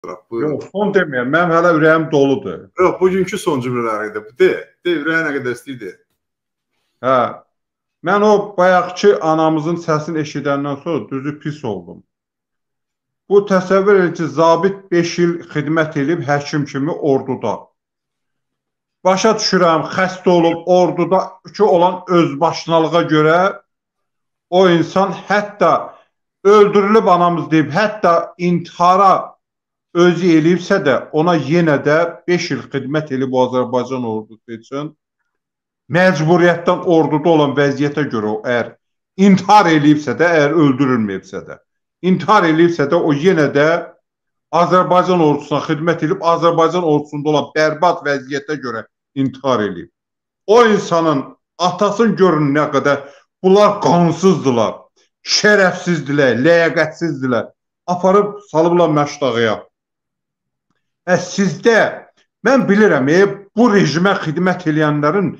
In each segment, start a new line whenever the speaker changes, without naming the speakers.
Buyurun.
Yox, son deməyəm. Mənim hələ ürəyim doludur.
Yox, bugünkü son cümlələrdə bu de. De, ürəyə nə qədər istəyir.
Hə. Mən o bayaqki anamızın səsini eşidəndən sonra düzü pis oldum. Bu təsəvvür edin ki, zabit 5 il xidmət edib həkim kimi orduda. Başa düşürəm, xəstə olub orduda olan özbaşınalığa görə o insan hətta öldürülüb anamız deyib, hətta intihara özü eləyibsə də ona yenə də 5 il xidmət edib Azərbaycan ordusu üçün məcburiyyətdən orduda olan vəziyyətə görə o əgər intihar eləyibsə də, əgər öldürülməyibsə də, intihar eləyibsə də o yenə də Azərbaycan ordusuna xidmət edib Azərbaycan ordusunda olan bərbad vəziyyətə görə intihar eləyib. O insanın atasını görün nə qədər bunlar qansızdılar, şərəfsizdirlər, ləyaqətsizdirlər. Aparıb salıblar məşdağıya. Sizdə, mən bilirəm, bu rejimə xidmət edənlərin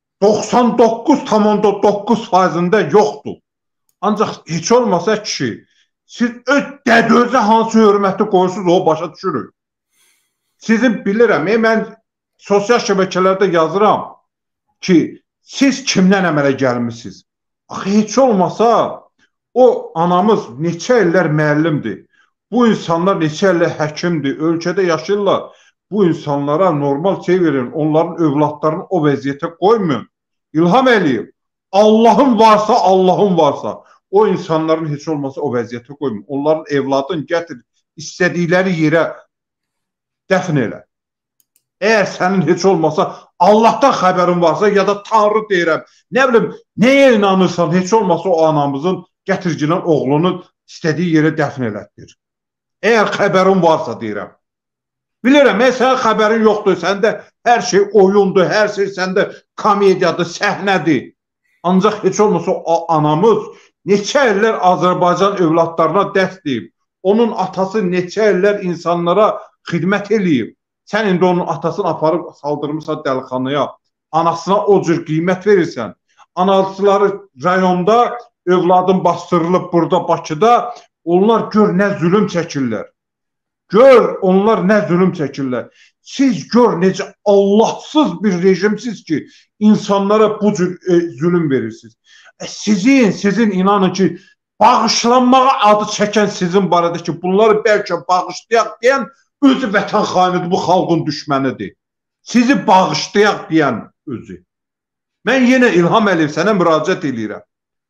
99,9%-ında yoxdur. Ancaq heç olmasa kişi, siz öz dədözə hansı hörməti qoyursunuz, o başa düşürük. Sizin bilirəm, mən sosial şəbəkələrdə yazıram ki, siz kimdən əmələ gəlmişsiniz? Axı, heç olmasa o anamız neçə illər müəllimdir. Bu insanlar neçə illər həkimdir, ölkədə yaşayırlar. Bu insanlara normal şey verin, onların övladlarını o vəziyyətə qoymayın. İlham Əliyev, Allahın varsa, o insanların heç olmasa o vəziyyətə qoymayın. Onların evladını gətir, istədikləri yerə dəfn elə. Əgər sənin heç olmasa Allahdan xəbərin varsa ya da Tanrı deyirəm, nə bilim, nəyə inanırsan, heç olmasa o anamızın gətirgilən oğlunu istədiyi yerə dəfn elətdir. Əgər xəbərin varsa deyirəm. Bilirəm, sənin xəbərin yoxdur, səndə hər şey oyundur, hər şey səndə komediyadır, səhnədir. Ancaq heç olmasa o anamız neçə illər Azərbaycan övladlarına dəst deyib. Onun atası neçə illər insanlara xidmət eləyib. Sən indi onun atasını aparıb saldırmışsan dəlixanaya, anasına o cür qiymət verirsən. Anasıları rayonda övladın bastırılıb burada Bakıda, onlar gör nə zülüm çəkirlər. Gör onlar nə zülüm çəkirlər. Siz gör necə Allahsız bir rejimsiz ki, insanlara bu cür zülüm verirsiniz. Sizin inanın ki, bağışlanmağa adı çəkən sizin barədə ki, bunları bəlkə bağışlayaq deyən özü vətən xainidir, bu xalqın düşmənidir. Sizi bağışlayaq deyən özü. Mən yenə İlham Əliyev sənə müraciət edirəm.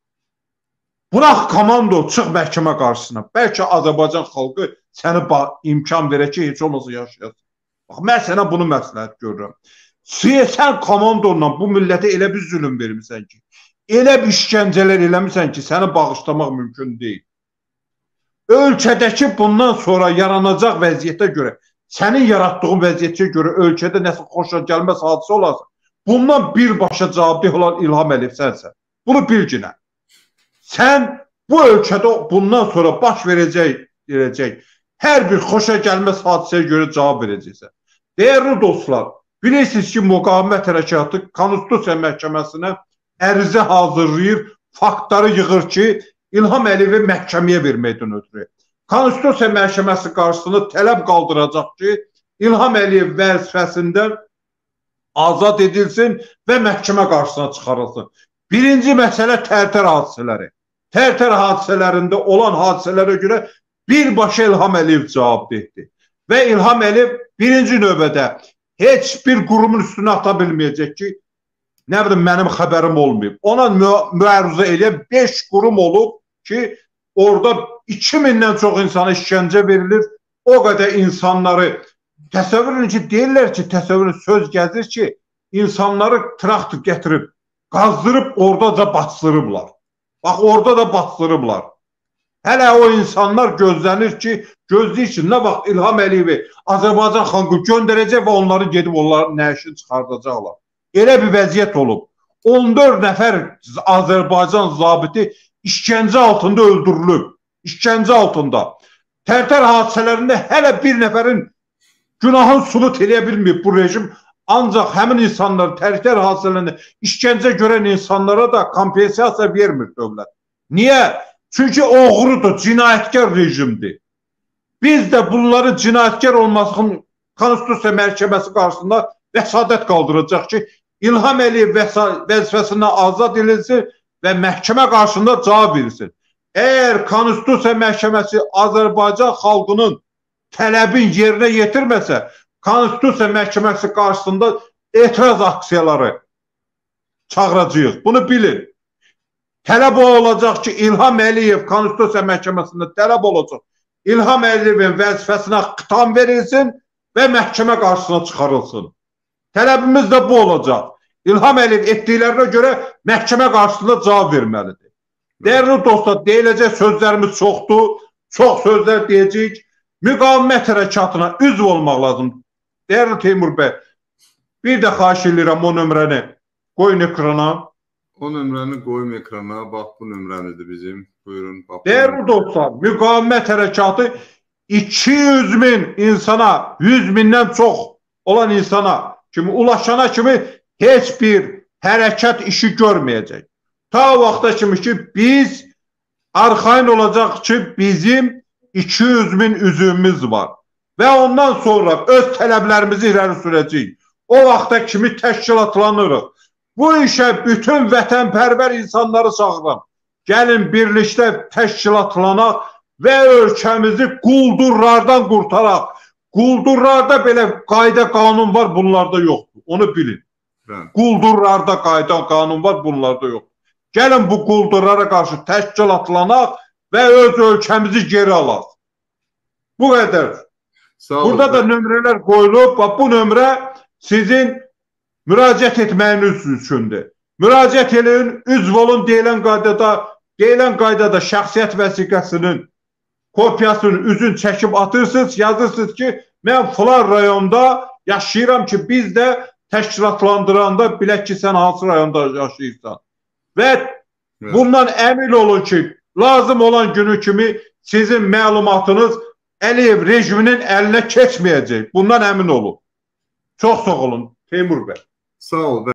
Bırax komando, çıx məhkəmə qarşısına. Bəlkə Azərbaycan xalqı səni imkan verək ki, heç olmasa yaşayasın. Bax, mən sənə bunu məsləhət görürəm. Sən komandonla bu millətə elə bir zülüm vermirsən ki, elə bir işgəncələr eləmirsən ki, səni bağışlamaq mümkün deyil. Ölkədəki bundan sonra yaranacaq vəziyyətə görə, sənin yaratdığın vəziyyətə görə ölkədə nəsə xoşa gəlməz hadisə olarsa, bundan birbaşa cavabdeh olan İlham Əliyev sənsən. Bunu bilginə. Sən bu ölkədə bundan sonra baş verəcək hər bir xoşa gəlməz hadisəyə görə cavab verəcəksən. Dəyərli dostlar, bilirsiniz ki, Müqavimət Hərəkatı Konstitusiya Məhkəməsinə ərizə hazırlayır, faktları yığır ki, İlham Əliyevi məhkəməyə verməkdən ötürü. Konstitusiya Məhkəməsi qarşısında tələb qaldıracaq ki, İlham Əliyev vəzifəsindən azad edilsin və məhkəmə qarşısına çıxarılsın. Birinci məsələ Tərtər hadisələri. Tərtər hadisələrində olan hadisələrə görə birbaşa İlham Əliyev cavabdehdir. Və İlham Əliyev birinci növbədə heç bir qurumun üstünə ata bilməyəcək ki, nə bilim, mənim xəbərim olmayıb. Ona müəruzə eləyən 5 qurum olub ki, orada 2000-dən çox insana işgəncə verilir. O qədər insanları təsəvvür edin ki, deyirlər ki, təsəvvür edin, söz gəzir ki, insanları traktor gətirib, qazdırıb oradaca bastırıblar. Bax, orada da bastırıblar. Hələ o insanlar gözlənir ki, gözləyir ki, nə vaxt İlham Əliyevi Azərbaycan xalqı göndərəcək və onları gedib onların nəşini çıxardacaqlar. Elə bir vəziyyət olub. 14 nəfər Azərbaycan zabiti işgəncə altında öldürülüb. İşgəncə altında. Tərtər hadisələrində hələ bir nəfərin günahını sübut eləyə bilməyib bu rejim. Ancaq həmin insanlar tərtər hadisələrində işgəncə görən insanlara da kompensasiya vermir dövlət. Niyə? Çünki oğrudur, cinayətkar rejimdir. Biz də bunların cinayətkar olmasının Konstitusiya Məhkəməsi qarşısında vəsadət qaldıracaq ki, İlham Əliyev vəzifəsindən azad edilsin və məhkəmə qarşısında cavab verilsin. Əgər Konstitusiya Məhkəməsi Azərbaycan xalqının tələbin yerinə yetirməsə, Konstitusiya Məhkəməsi qarşısında etiraz aksiyaları çağıracağıq. Bunu bilin. Tələb olacaq ki, İlham Əliyev Konstitusiya Məhkəməsində tələb olacaq. İlham Əliyevin vəzifəsinə xitam verilsin və məhkəmə qarşısına çıxarılsın. Tələbimiz də bu olacaq. İlham Əliyev etdiklərinə görə məhkəmə qarşısında cavab verməlidir. Dəyərli dostlar, deyiləcək sözlərimiz çoxdur. Çox sözlər deyəcəyik. Müqavimət hərəkatına üzv olmaq lazım. Dəyərli Teymur bəy, bir də xahiş edirəm o nömrəni qoyun ekrana.
O nömrəni qoyum ekrana. Bax, bu nömrəmizdir bizim. Buyurun.
Dəyərli dostlar, müqavimət hərəkatı 200 min insana, 100 mindən çox olan insana kimi, ulaşana kimi heç bir hərəkat işi görməyəcək. Ta vaxta kimi ki, biz arxain olacaq ki, bizim 200 min üzvümüz var. Və ondan sonra öz tələblərimizi irəli sürəcəyik. O vaxta kimi təşkilatlanırıq. Bu işə bütün vətənpərvər insanları çağıram. Gəlin birlikdə təşkilatlanaq və ölkəmizi quldurlardan qurtaraq. Quldurlarda belə qayda qanun var, bunlarda yoxdur. Onu bilin. Quldurlarda qayda qanun var, bunlarda yoxdur. Gəlin bu quldurlara qarşı təşkilatlanaq və öz ölkəmizi geri alaq. Bu qədər. Burada da nömrələr qoyulub. Bu nömrə sizin müraciət etməyiniz üçündür. Müraciət edin, üzv olun deyilən qaydada şəxsiyyət vəsiqəsinin kopyasını üzün çəkib atırsınız, yazırsınız ki, mən filan rayonda yaşayıram ki, biz də təşkilatlandıranda bilək ki, sən hansı rayonda yaşayırsan. Və bundan əmin olun ki, lazım olan günü kimi sizin məlumatınız Əliyev rejiminin əlinə keçməyəcək. Bundan əmin olun. Çox sağ olun Teymur bəy.
Sağ ol.